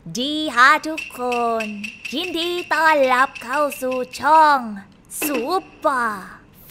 ดีฮะทุกคนยินดีต้อนรับเข้าสู่ช่องซูเปอร์แฟ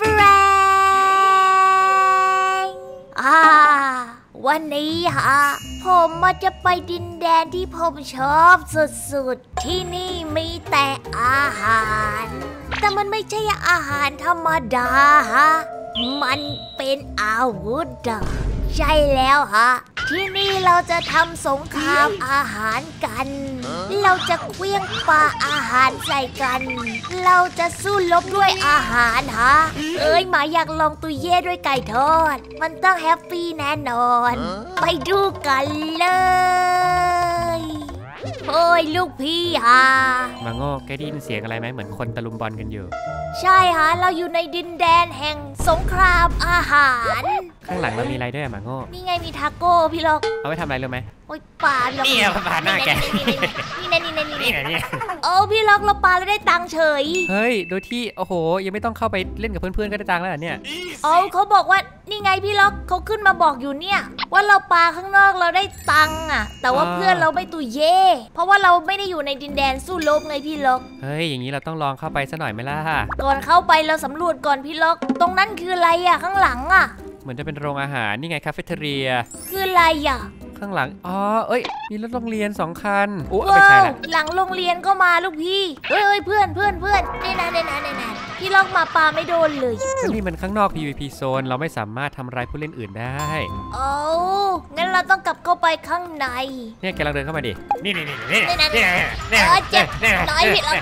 รงวันนี้ฮะผมจะไปดินแดนที่ผมชอบสุดๆที่นี่มีแต่อาหารแต่มันไม่ใช่อาหารธรรมดาฮะมันเป็นอาวุธใช่แล้วฮะที่นี่เราจะทำสงครามอาหารกันเราจะเคลื่องปาอาหารใส่กันเราจะสู้รบด้วยอาหารฮะหมาอยากลองตุยเย่ด้วยไก่ทอดมันต้องแฮปปี้แน่นอนไปดูกันเลยโอ้ยลูกพี่ฮะมาโง่แกได้ยินเสียงอะไรไหมเหมือนคนตะลุมบอลกันอยู่ใช่ฮะเราอยู่ในดินแดนแห่งสงครามอาหารข้างหลังเรามีอะไรด้วยมาโง่นี่ไงมีทาโก้พี่ล็อกเอาไว้ทำอะไรรู้ไหมโอ้ยปลาพี่ล็อกนี่ปลาหน้าแกนี่โอ้พี่ล็อกเราปลาแล้วได้ตังค์เฉยเฮ้ยโดยที่โอ้โหยังไม่ต้องเข้าไปเล่นกับเพื่อนๆก็ได้ตังค์แล้วเนี่ยเขาบอกว่านี่ไงพี่ล็อกเขาขึ้นมาบอกอยู่เนี่ยว่าเราปลาข้างนอกเราได้ตังค์แต่ว่าเพื่อนเราไม่ตุยเย่เพราะว่าเราไม่ได้อยู่ในดินแดนสู้รบไงพี่ล็อกเฮ้ยอย่างนี้เราต้องลองเข้าไปซะหน่อยไหมล่ะก่อนเข้าไปเราสำรวจก่อนพี่ล็อกตรงนั้นคืออะไรข้างหลังเหมือนจะเป็นโรงอาหารนี่ไงคาเฟ่เทเรียคืออะไรข้างหลังมีรถโรงเรียน2 คันไม่ใช่ละหลังโรงเรียนก็มาลูกพี่เฮ้ยเพื่อนนี่นะพี่ล็อกมาปาไม่โดนเลยนี่มันข้างนอก PVP โซนเราไม่สามารถทำร้ายผู้เล่นอื่นได้งั้นเราต้องกลับเข้าไปข้างในเนี่ยแกลองเดินเข้ามาดินี่เจ็บน้อยพี่ล็อก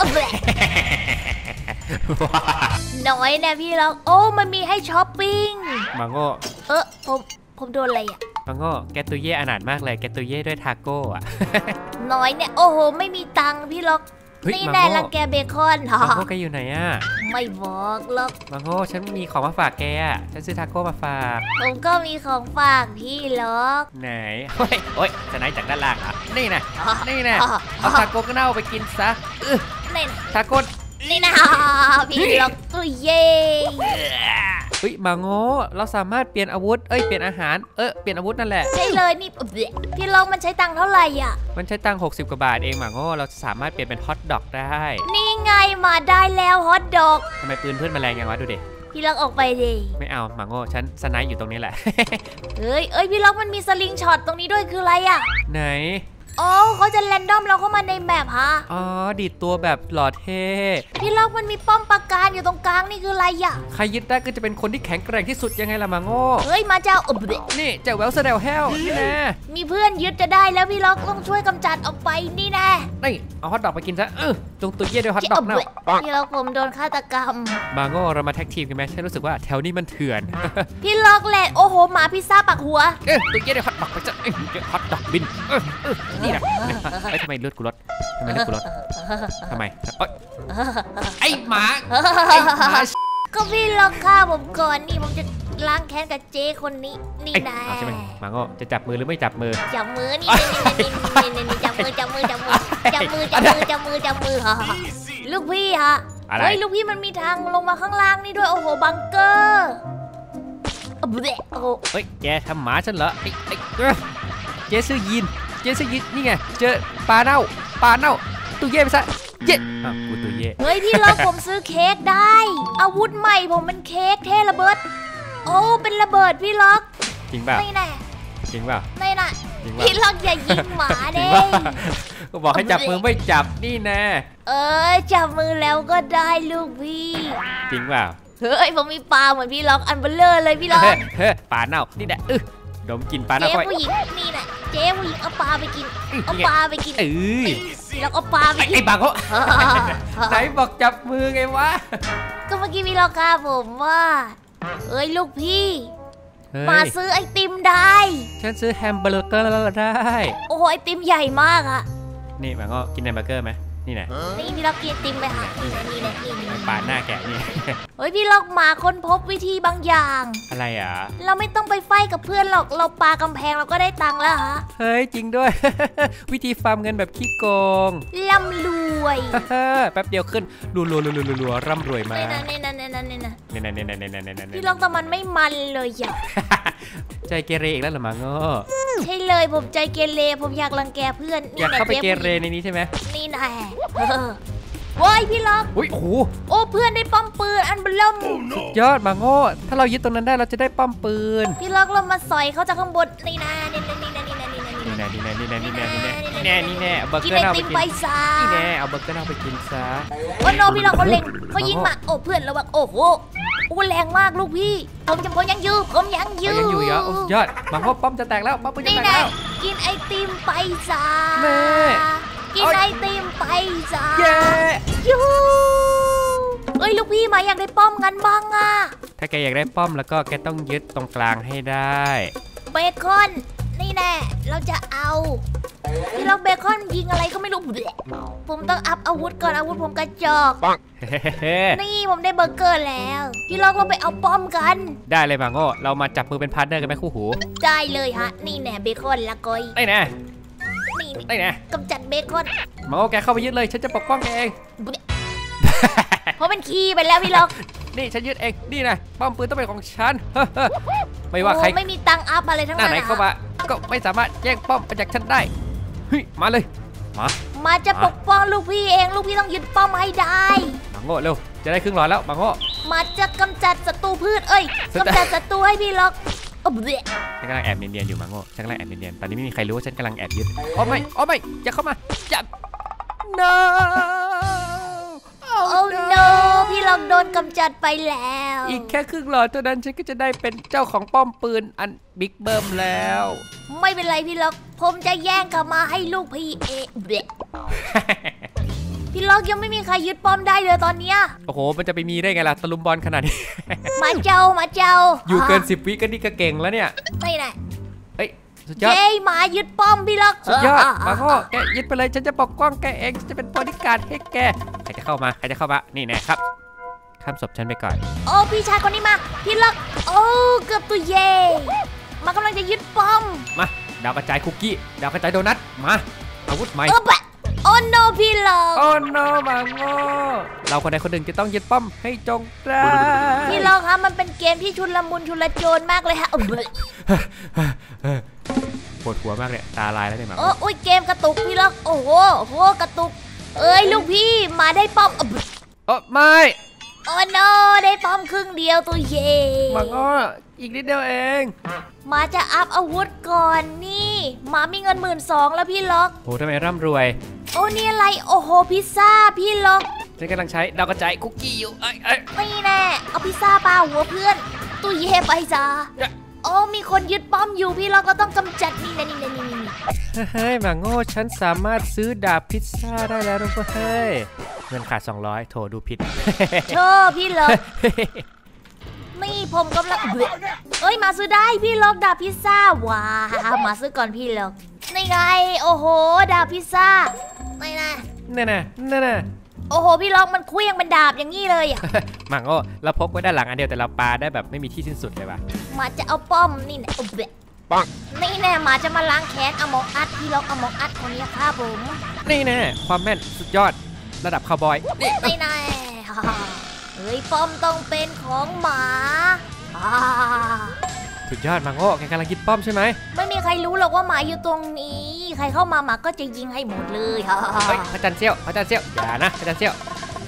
น้อยนะพี่ล็อกมันมีให้ช้อปปิ้งมาโง่ผมโดนอะไรมาโง่แกตุเย่อนาถมากเลยแกตุเย่ด้วยทาโก้น้อยเนี่ยโอ้โหไม่มีตังค์พี่ล็อกนี่แน่ลังแกเบคอนมาโง่แกอยู่ไหนไม่บอกหรอกมาโง่ฉันมีของมาฝากแกฉันซื้อทาโก้มาฝากผมก็มีของฝากพี่ล็อกไหนโอ้ยจะไหนจากด้านล่างนี่นะเอาทาโก้ก็เน่าไปกินซะนี่ทาโก้นี่นะพี่ล็อกตัวเย่มาโง่เราสามารถเปลี่ยนอาวุธเปลี่ยนอาหารเปลี่ยนอาวุธนั่นแหละใช่เลยนี่พี่ล็อกมันใช้ตังค์เท่าไหร่มันใช้ตังค์60 กว่าบาทเองมาโง่เราสามารถเปลี่ยนเป็นฮอทดอกได้นี่ไงมาได้แล้วฮอทดอกทำไมปืนเพื่อนมาแรงยังวะดูดิพี่ล็อกออกไปดิไม่เอามาโง่ฉันสไนป์อยู่ตรงนี้แหละเฮ้ยพี่ล็อกมันมีสลิงช็อตตรงนี้ด้วยคืออะไรไหนเขาจะแรนดอมเราเข้ามาในแมปดีดตัวแบบหล่อเท่พี่ล็อกมันมีป้อมปราการอยู่ตรงกลางนี่คืออะไรใครยึดได้ก็จะเป็นคนที่แข็งแกร่งที่สุดยังไงล่ะมาโง่มาเจ้านี่เจ้าแววเซเดลเฮลนี่แน่มีเพื่อนยึดจะได้แล้วพี่ล็อกต้องช่วยกำจัดออกไปนี่แน่นี่เอาฮอทดอกไปกินซะจงตุยเย่ด้วยฮอทดอกนะพี่ล็อกผมโดนฆาตกรรมมาโง่เรามาแท็กทีมกันไหมฉันรู้สึกว่าแถวนี้มันเถื่อนพี่ล็อกแหละโอ้โหหมาพิซซ่าปักหัวตุยเย่ด้วยฮอทดอกไปจ้ะฮอทดอกบินนี่นะทำไมเลือดกูลดทำไมไอ้หมาก็พี่ล็อกฆ่าผมก่อนนี่ผมจะล้างแค้นกับเจ๊คนนี้นี่นะใช่ไหมมาโง่จะจับมือหรือไม่จับมือจับมือนี่จับมือลูกพี่ลูกพี่มันมีทางลงมาข้างล่างนี่ด้วยโอ้โหบังเกอร์แกทำหมาฉันเหรอเจ๊ซื้อยีนนี่ไงเจอปลาเน่าตุยเย่ไปซะเย่กูตุยเย่พี่ล็อกผมซื้อเค้กได้อาวุธใหม่ผมเป็นเค้กเทระเบิดเป็นระเบิดพี่ล็อกจริงเปล่าไม่แน่จริงเปล่าไม่น่ะพี่ล็อกอย่ายิงหมาเด้ก็บอกให้จับมือไม่จับนี่แน่จับมือแล้วก็ได้ลูกพี่จริงเปล่าผมมีปลาเหมือนพี่ล็อกอันเบลเลอร์เลยพี่ล็อกปลาเน่านี่แหละดมกินปลาเน่าเจ๊ผู้หญิงนี่แหละเจ๊ผู้หญิงเอาปลาไปกินแล้วก็ปลาไปกินไอ้บังเขาไหนบอกจับมือไงวะก็เมื่อกี้พี่ล็อกค่ะผมว่าลูกพี่มาซื้อไอติมได้ฉันซื้อแฮมเบอร์เกอร์ได้โอ้โหไอติมใหญ่มากนี่บังก็กินแฮมเบอร์เกอร์ไหมนี่นะนี่พี่ล็อกกินไอติมไปค่ะนี่ปาดหน้าแกนี่พี่ล็อกมาค้นพบวิธีบางอย่างอะไรเราไม่ต้องไปไฟกับเพื่อนหรอกเราปากำแพงเราก็ได้ตังค์แล้วจริงด้วยวิธีฟาร์มเงินแบบขี้โกงร่ำรวยแป๊บเดียวขึ้นรัวร่ำรวยมานี่พี่ล็อกแต่มันไม่มันเลยใจเกเรอีกแล้วเหรอมังโง่ใช่เลยผมใจเกเรผมอยากรังแกเพื่อนอยากเข้าไปเกเรในนี้ใช่ไหมนี่แน่โว้ยพี่ล็อกอุ้ยโอ้โหโอ้เพื่อนได้ป้อมปืนอันเบลมยอดมังโง่ถ้าเรายึดตรงนั้นได้เราจะได้ป้อมปืนพี่ล็อกเรามาสอยเขาจากข้างบนนี่นะนี่นะนี่นะนี่นะนี่นะนี่แน่นี่แน่นี่แน่นี่แน่นี่แน่นี่แน่เอาเบอร์กินเกอไอร์เอาไปติมกินไปซะนี่แน่เอาเบอร์เกอร์เอาไปกินซะโอ้โนพี่ล็อกเขาเล็งเขายิงมาโอ้เพื่อนระวังโอ้โหโอ้แรงมากลูกพี่ผมยังยืผมยังยืยังอยู่เหรอโอ้สุดยอดมังโง่ป้อมจะแตกแล้วป้อมปืนจะนี่แตกนะแล้วกินไอติมไปซะแม่กินไอติมไปซะเย้ยูเอ้ยลูกพี่มาอยากได้ป้อมงั้นบ้างอะถ้าแกอยากได้ป้อมแล้วก็แกต้องยึดตรงกลางให้ได้เบคอนนี่แน่เราจะเอาที่เราเบคอนยิงอะไรก็ไม่รู้ผมต้องอัพอาวุธก่อนอาวุธผมกระจอกเฮ้นี่ผมได้เบอร์เกอร์แล้วพี่ล็อกเราไปเอาป้อมกันได้เลยมังโง่เรามาจับมือเป็นพาร์ทเนอร์กันไหมคู่หูได้เลยฮะนี่แน่เบคอนละก้อยได้แน่นี่ได้แน่กำจัดเบคอนมังโง่แกเข้าไปยึดเลยฉันจะปกป้องแกเองเพราะเป็นขี้ไปแล้วพี่ล็อกนี่ฉันยึดเองนี่นะป้อมปืนต้องเป็นของฉัน ไม่ว่าใครโอ้ไม่มีตังค์อัพอะไรทั้งหน้านั้นไหนเข้ามาก็ไม่สามารถแย่งป้อมไปจากฉันได้เฮ้ยมาเลยมามาจะปกป้องลูกพี่เองลูกพี่ต้องยึดป้อมให้ได้มังโง่เร็วจะได้ครึ่งหลอดแล้วมังโง่มาจะกำจัดศัตรูพืชเอ้ยกำจัดศัตรูให้พี่ล็อกโอ้เบะฉันกำลังแอบเนียนๆอยู่มังโง่ฉันกำลังแอบเนียนๆตอนนี้ไม่มีใครรู้ว่าฉันกำลังแอบยึดโอ้ไม่อย่าเข้ามาอย่า no โอ้ no พี่ล็อกโดนกำจัดไปแล้วอีกแค่ครึ่งหลอดเท่านั้นฉันก็จะได้เป็นเจ้าของป้อมปืนอันบิ๊กเบิ้มแล้วไม่เป็นไรพี่ล็อกผมจะแย่งกลับมาให้ลูกพี่เองเบะพี่ล็อกยังไม่มีใครยึดป้อมได้เลยตอนเนี้ยโอ้โหมันจะไปมีได้ไงล่ะตะลุมบอลขนาดนี้หมาเจ้าอยู่เกิน10 วิก็นี่ก็เก่งแล้วเนี่ยไม่ไหนเฮ้ยสุดยอดเย้หมายึดป้อมพี่ล็อกสุดยอดมาพ่อแกยึดไปเลยฉันจะปกป้องแกเองฉันจะเป็นบริการดให้แกใครจะเข้ามานี่แน่ครับข้ามศพฉันไปก่อนโอ้พี่ชายคนนี้มาพี่ล็อกโอ้เกือบตัวเย่มากำลังจะยึดป้อมมาดาวกระจายคุกกี้ดาวกระจายโดนัทมาอาวุธใหม่บะโอ้โนพี่ล็อกโอ้โนมาโง่เราคนใดคนหนึ่งจะต้องยึดป้อมให้จงได้พี่ล็อกครับมันเป็นเกมที่ชุลมุนชุลโจรมากเลยฮะปวดหัวมากเลยตาลายแล้วเนี่ยหมาโอ้ยเกมกระตุกพี่ล็อกโอ้โหกระตุกเอ้ยลูกพี่มาได้ป้อมโอ้ไม่โอ้โนได้ป้อมครึ่งเดียวตัวเย่มาโง่อีกนิดเดียวเองมาจะอัพอาวุธก่อนนี่หมามีเงิน12,000แล้วพี่ล็อกโหทำไมร่ำรวยโอ้นี่อะไรโอ้โหพิซซ่าพี่ล็อกฉันกำลังใช้ดาวกระจายคุกกี้อยู่เอ้ยนี่แน่เอาพิซซ่าปาหัวเพื่อนตู้เย่ไปจ้าโอ้มีคนยึดป้อมอยู่พี่ล็อกเราต้องกำจัดนี่นะนี่เฮ้ยหมาโง่ฉันสามารถซื้อดาบพิซซ่าได้แล้วทุกคนเฮ้ยเงินขาด200โถดูผิดโชว์พี่ล็อกนี่ผมกำลังเอ้ยมาซื้อได้พี่ล็อกดาบพิซซ่าว้าวมาซื้อก่อนพี่ล็อกนี่ไงโอ้โหดาบพิซซ่านี่นะนั่นน่ะโอ้โหพี่ล็อกมันเคลื่องเป็นดาบอย่างนี้เลยอ่ะหมาโง่เราพกไว้ด้านหลังอันเดียวแต่เราปาได้แบบไม่มีที่สิ้นสุดเลยว่ะมาจะเอาป้อมนี่นะปังนี่แน่มาจะมาล้างแค้นอมองอัดพี่ล็อกอมองอัดคนนี้ค่ะผมนี่แน่ความแม่นสุดยอดระดับคาวบอยนี่นี่แน่เฮ้ยป้อมต้องเป็นของหมาอ่าสุดยอดหมาโง่แกกำลังยึดป้อมใช่ไหมไม่มีใครรู้หรอกว่าหมาอยู่ตรงนี้ ใครเข้ามาหมาก็จะยิงให้หมดเลยเฮ้ยพระจันทร์เสี้ยวอย่านะพระจันทร์เสี้ยว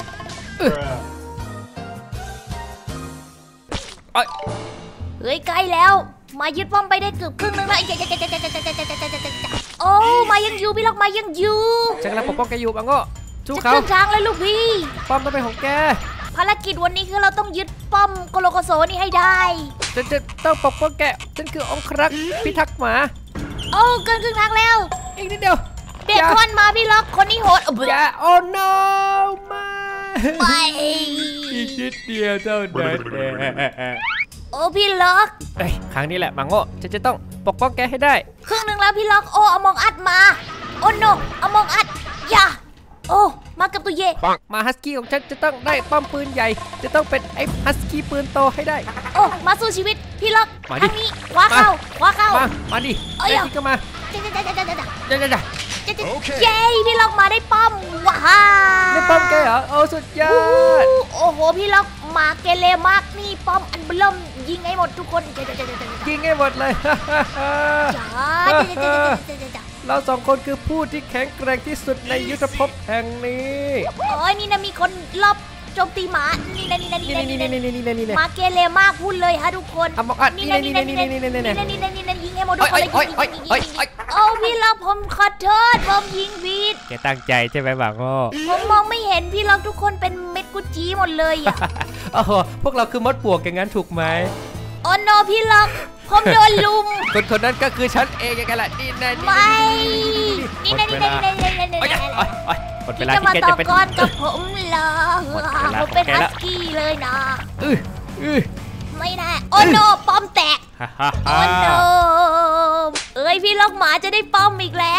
เฮ้ยใกล้แล้วมายึดป้อมไปได้เกือบครึ่งนึงแล้วโอ้มายังอยู่พี่ล็อกมายังอยู่ฉันกำลังปกป้องแกอยู่หมาโง่สู้จะเขาขึ้นช้างเลยลูกพี่ป้อมต้องเป็นของแกภารกิจวันนี้คือเราต้องยึดป้อมโกโลโกโซนี่ให้ได้ฉันจะต้องปกป้องแกฉันคือองครักษ์พิทักษ์หมาโอ้เกินครึ่งทางแล้วอีกนิดเดียวเบคอนมาพี่ล็อกคนนี้โหดอย่าโอ้ no มาไปอีกนิดเดียวเท่านั้นเองโอ้พี่ล็อกเอ้ยครั้งนี้แหละมังโง่ฉันจะต้องปกป้องแกให้ได้ครึ่งหนึ่งแล้วพี่ล็อกโอ้อมองอัดมาโอ้โนอมองอัดอย่าโอ้มากับตัวเย่มาฮัสกี้ของฉันจะต้องได้ป้อมปืนใหญ่ จะต้องเป็นไอ้ฮัสกี้ปืนโตให้ได้โอ้มาสู้ชีวิตพี่ล็อกมาดิทางนี้ขวาเข้าขวาเข้ามาดิเอ้ยไอ้ที่ก็มาเดี๋ยวเย้พี่ล็อกมาได้ป้อมว้าได้ป้อมแกเหรอโอ้สุดยอดโอ้โหพี่ล็อกหมาเกเรมากนี่ป้อมอันเบิ่มยิงให้หมดทุกคนยิงให้หมดเลยจ้าเราสองคนคือผู้ที่แข็งแกร่งที่สุดในยุทธภพแห่งนี้โอ้ยนี่นะมีคนรอบโจมตีหมานี่นะหมาเกเรมากพูดเลยฮะทุกคนนี่นะยิงให้หมดทุกคนเลยโอ้พี่ล็อกผมขอโทษผมยิงผิดแกตั้งใจใช่ไหมบ่าวโง่ผมมองไม่เห็นพี่ล็อกทุกคนเป็นเม็ดกุจีหมดเลยอ่ะโอ้โหพวกเราคือมดปลวกอย่างนั้นถูกไหมโอ้โนพี่ล็อกผมโดนลุมคนนั้นก็คือฉันเองไงล่ะนี่นะไม่นี่นะหมดเวลาที่แกจะมาต่อกรกับผมเหรอผมเป็นฮัสกี้เลยนะไม่แน่โอ้โนป้อมแตกโอ้โนเอ้ยพี่ล็อกหมาจะได้ป้อมอีกแล้ว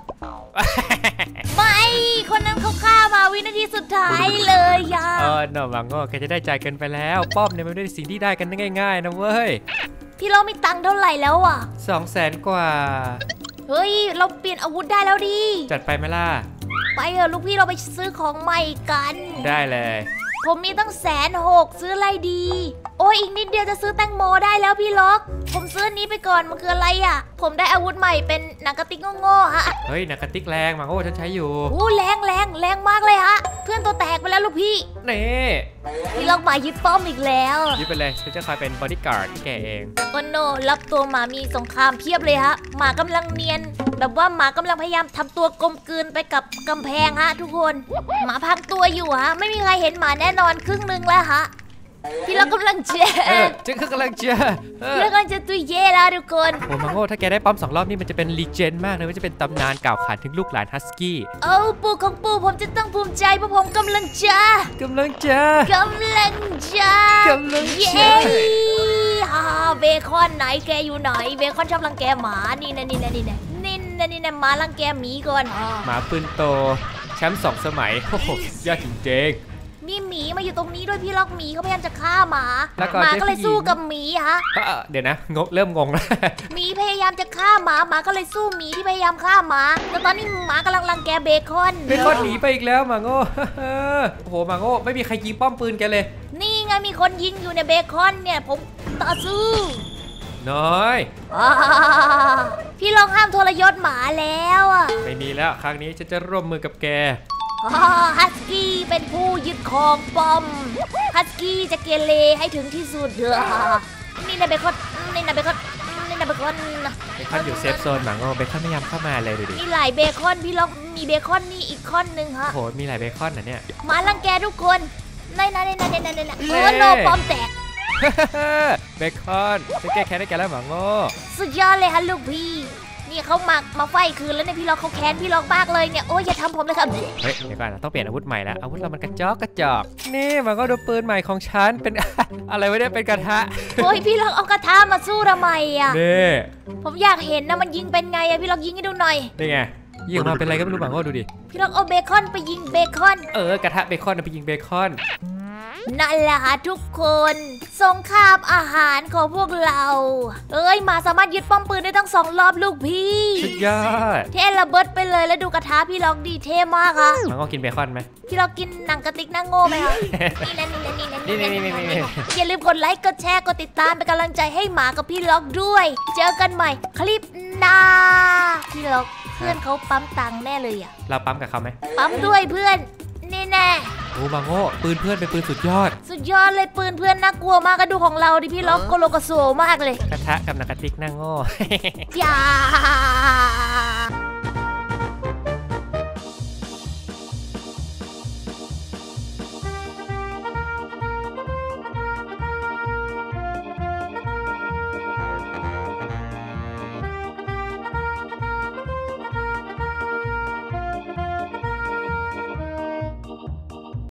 ไม่คนนั้นเขาฆ่ามาวินาทีสุดท้ายเลยย่าหน่อมังโง่แกจะได้ใจกันไปแล้วป้อมเนี่ยมันไม่ได้สิ่งที่ได้กันง่ายๆนะเว้ยพี่ล็อกมีตังค์เท่าไหร่แล้วอ่ะ 200,000 กว่าเฮ้ยเราเปลี่ยนอาวุธได้แล้วดิจัดไปไหมล่ะไปเถอะลูกพี่เราไปซื้อของใหม่กันได้เลยผมมีตั้ง160,000ซื้ออะไรดีโอ้ยอีกนิดเดียวจะซื้อแตงโมได้แล้วพี่ล็อกผมซื้อนี้ไปก่อนมันคืออะไรอ่ะผมได้อาวุธใหม่เป็นหนังกระติกโง่ๆฮะเฮ้ยหนังกระติกแรงมังโง่ฉันใช้อยู่โอ้แรงมากเลยฮะเพื่อนตัวแตกไปแล้วลูกพี่นี่พี่ล็อกหมายึดป้อมอีกแล้วยึดไปเลยฉันจะคอยเป็นบอดี้การ์ดแกเองโอ้โนรับตัวหมามีสงครามเพียบเลยฮะหมากำลังเนียนแบบว่าหมากำลังพยายามทำตัวกลมกลืนไปกับกำแพงฮะทุกคนหมาพังตัวอยู่ฮะไม่มีใครเห็นหมาแน่นอนครึ่งนึงแล้วฮะพี่เรากำลังเจ๊ฉันกำลังเจ๊แล้วก็จะตุยเย่แล้วทุกคนโอ้มังโง่ถ้าแกได้ป้อม2 รอบนี่มันจะเป็นลีเจนด์มากเลยมันจะเป็นตำนานกล่าวขานถึงลูกหลานฮัสกี้ปู่ของปู่ผมจะต้องภูมิใจเพราะผมกำลังเย่เบคอนไหนแกอยู่ไหนเบคอนชอบรังแกหมานี่นะหมารังแกหมีก่อนหมาปืนโตแชมป์2 สมัยโอ้โหยอดจริงมีหมีมาอยู่ตรงนี้ด้วยพี่ล็อกหมีเขาพยายามจะฆ่าหมาก็เลยสู้กับหมีฮะเดี๋ยวนะเริ่มงงแล้วหมีพยายามจะฆ่าหมาก็เลยสู้หมีที่พยายามฆ่าหมาแล้วตอนนี้หมากำลังรังแกเบคอนหนีไปอีกแล้วมาโง่โอ้โหมาโง่ไม่มีใครยิงป้อมปืนแกเลยนี่ไงมีคนยิงอยู่ในเบคอนเนี่ยผมต่อสู้น้อยพี่ลองห้ามทรยศหมาแล้วอ่ะไม่มีแล้วครั้งนี้ฉันจะร่วมมือกับแกฮัสกี้เป็นผู้ยึดครองป้อมฮัสกี้จะเกเรให้ถึงที่สุดนี่นะเบคอนอยู่เซฟโซนหนังเบคอนพยายามเข้ามาเลยดูดิมีหลายเบคอนพี่ล็อกมีเบคอนนี่อีกคอนหนึ่งฮะโหมีหลายเบคอนนะเนี่ยหมาลังแกทุกคนโโนป้อมแตกเบคอนจะแก้แค้นได้แกแล้วหมาโง่สุดยอดเลยฮะลูกพี่นี่เขามาไฟคืนแล้วเนี่ยพี่ล็อกเขาแค้นพี่ล็อกมากเลยเนี่ยโอ้ยอย่าทำผมเลยครับเฮ้ยเดี๋ยวก่อนนะต้องเปลี่ยนอาวุธใหม่แล้วอาวุธเรามันกระจอกนี่มันก็ดูปืนใหม่ของฉันเป็นอะไรวะเนี่ยเป็นกระทะโอ้ยพี่ล็อกเอากระทะมาสู้ทำไมอ่ะนี่ผมอยากเห็นนะมันยิงเป็นไงอะพี่ล็อกยิงให้ดูหน่อยนี่ไงยิงมาเป็นอะไรก็ไม่รู้บังก็ดูดิพี่ล็อกเอาเบคอนไปยิงเบคอนกระทะเบคอนไปยิงเบคอนนั่นแหละค่ะทุกคนสงครามอาหารของพวกเราหมาสามารถยึดป้อมปืนได้ทั้ง2 รอบลูกพี่สุดยอดเท่ระเบิดไปเลยแล้วดูกระทะพี่ล็อกดีเท่มากค่ะมันก็กินเบคอนไหมพี่ล็อกกินหนังกระติกหน้าโง่ไหมคะนี่อย่าลืมกดไลค์กดแชร์กดติดตามเป็นกำลังใจให้หมากับพี่ล็อกด้วยเจอกันใหม่คลิปหน้าพี่ล็อกเพื่อนเขาปั๊มตังค์แน่เลยอ่ะเราปั๊มกับเขาไหมปั๊มด้วยเพื่อนแน่โอ้มาโง่ปืนเพื่อนเป็นปืนสุดยอดเลยปืนเพื่อนน่ากลัวมากก็ดูของเราดิพี่ล็อกโกโลกโซมากเลยกระทะกับหนังกระติกหน้าโง่อย่า